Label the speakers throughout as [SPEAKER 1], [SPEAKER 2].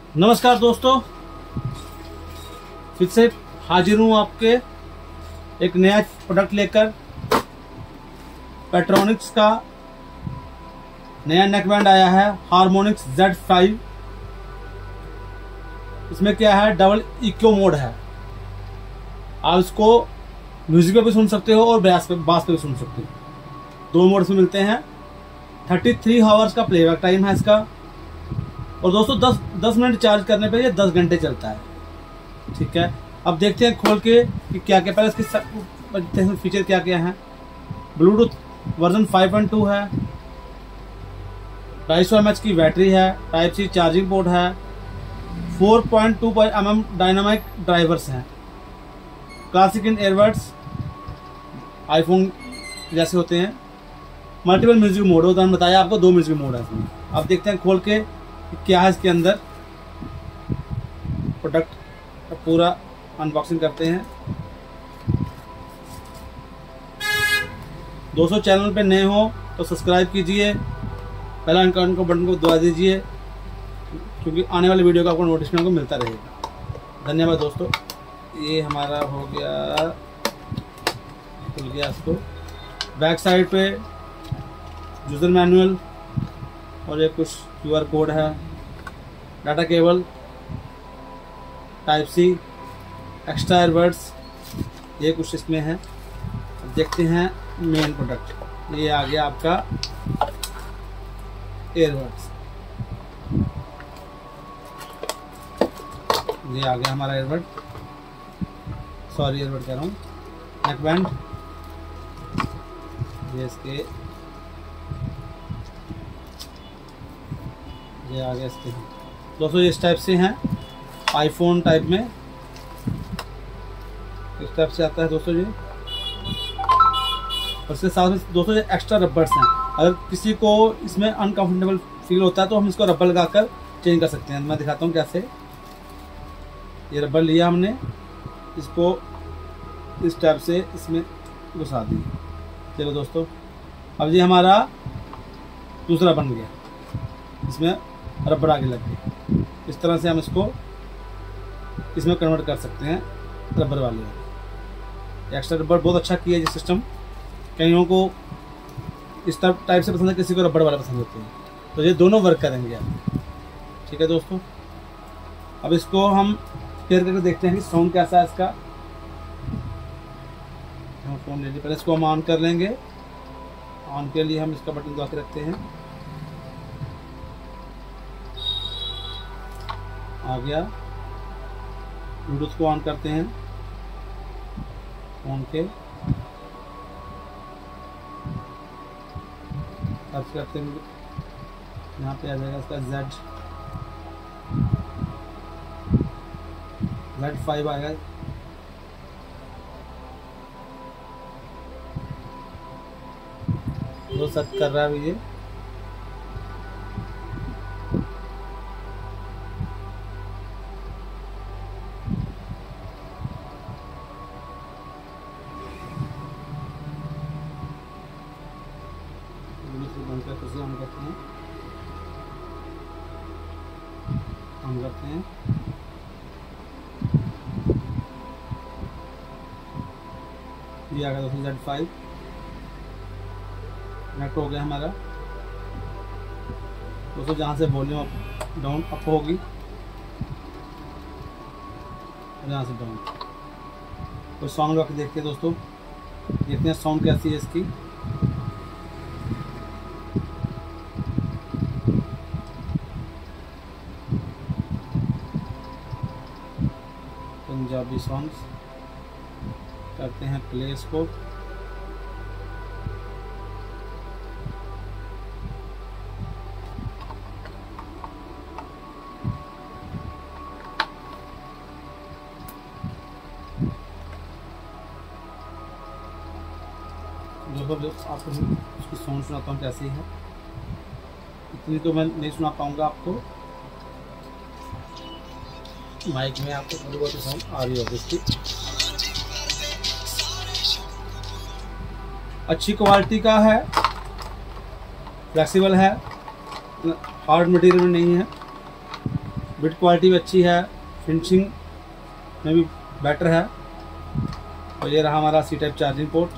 [SPEAKER 1] नमस्कार दोस्तों, फिर से हाजिर हूँ आपके एक नया प्रोडक्ट लेकर। पेट्रोनिक्स का नया नेकबैंड आया है, हार्मोनिक्स Z5। इसमें क्या है, डबल इको मोड है। आप इसको म्यूजिक पे भी सुन सकते हो और बास पे भी सुन सकते हो। दो मोड्स में मिलते हैं। 33 आवर्स का प्लेबैक टाइम है इसका। और दोस्तों 10 मिनट चार्ज करने पे ये 10 घंटे चलता है। ठीक है, अब देखते हैं खोल के कि क्या क्या, पहले इसके फीचर क्या क्या है। ब्लूटूथ वर्जन 5.2 है, 250 mAh की बैटरी है, टाइप सी चार्जिंग पोर्ट है, 4.2 mm डायनामिक ड्राइवर्स हैं, क्लासिक इन एयरबड्स आईफोन जैसे होते हैं। मल्टीपल म्यूजिक मोड होता है, बताया आपको 2 म्यूजिक मोड है इसमें। अब देखते हैं खोल के क्या है इसके अंदर। प्रोडक्ट पूरा अनबॉक्सिंग करते हैं। दोस्तों चैनल पे नए हो तो सब्सक्राइब कीजिए, बेल आइकन को बटन को दबा दीजिए, क्योंकि आने वाली वीडियो का आपको नोटिफिकेशन को मिलता रहेगा। धन्यवाद दोस्तों। ये हमारा हो गया, खुल गया इसको। बैक साइड पे यूजर मैनुअल और ये कुछ QR कोड है, data cable, type C, extra airbuds, ये कुछ इसमें है। देखते हैं मेन प्रोडक्ट। ये आ गया आपका एयरबड्स। ये आ गया हमारा एयरबड, सॉरी एयरबड कह रहा हूँ, नेकबैंड। ये इसके ये आ गया इसके दोस्तों। ये इस टाइप से हैं, आईफोन टाइप में इस टाइप से आता है दोस्तों ये। और इसके साथ में दोस्तों ये एक्स्ट्रा रबर्स हैं। अगर किसी को इसमें अनकंफर्टेबल फील होता है तो हम इसको रबर लगाकर चेंज कर सकते हैं। मैं दिखाता हूँ कैसे। ये रबर लिया हमने, इसको इस टाइप से इसमें घुसा दिया। चलो दोस्तों, अब ये हमारा दूसरा बन गया, इसमें रबर आगे लग गई। इस तरह से हम इसको इसमें कन्वर्ट कर सकते हैं रबर वाले में। एक्स्ट्रा रबर बहुत अच्छा किया है सिस्टम। कईयों को इस टाइप से पसंद है, किसी को रबर वाला पसंद होते हैं, तो ये दोनों वर्क करेंगे आप। ठीक है दोस्तों, अब इसको हम पेयर करके देखते हैं कि साउंड कैसा है इसका। हम फोन ले लीजिए, पहले इसको हम ऑन कर लेंगे। ऑन के लिए हम इसका बटन दबा के रखते हैं। आ गया। ब्लूटूथ को ऑन करते हैं फोन के, सर्च करते हैं, यहाँ पे आ जाएगा इसका Z5 आएगा। वो सर्च कर रहा है अभी ये। बंद करके फिर से ऑन करते हैं, ऑन करते हैं। ये आ गया दोस्तों Z5 कनेक्ट हो गया हमारा। दोस्तों जहाँ से वॉल्यूम अप डाउन अप होगी, यहाँ से डाउन। तो साउंड रख देखते हैं दोस्तों, देखते हैं साउंड कैसी है इसकी। पंजाबी सॉन्ग्स करते हैं प्ले इसको। जो आपको उसकी साउंड सुनाता हूँ कैसी है। इतनी तो मैं नहीं सुना पाऊंगा आपको, माइक में आपको थोड़ी बहुत साउंड आ रही होगी इसकी। अच्छी क्वालिटी का है, फ्लेक्सिबल है, हार्ड मटेरियल में नहीं है। बिट क्वालिटी भी अच्छी है, फिनिशिंग में भी बेटर है। और ये रहा हमारा सी टाइप चार्जिंग पोर्ट।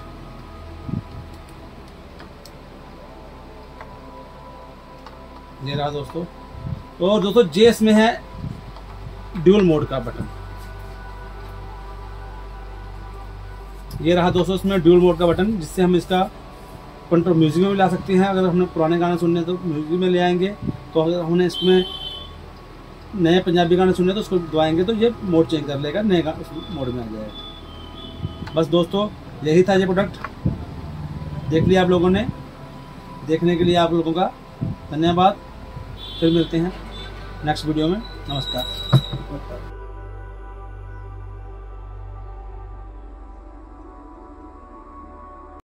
[SPEAKER 1] ये रहा दोस्तों। और दोस्तों जे इसमें है ड्यूल मोड का बटन। ये रहा दोस्तों इसमें ड्यूल मोड का बटन, जिससे हम इसका कंट्रोल म्यूजिक में भी ला सकते हैं। अगर हमने पुराने गाने सुनने हैं तो म्यूजिक में ले आएंगे, तो अगर हमने इसमें नए पंजाबी गाने सुनने तो उसको दबाएंगे तो ये मोड चेंज कर लेगा, नए मोड में आ जाएगा। बस दोस्तों यही था ये प्रोडक्ट। देख लिया आप लोगों ने। देखने के लिए आप लोगों का धन्यवाद। फिर मिलते हैं नेक्स्ट वीडियो में। नमस्कार।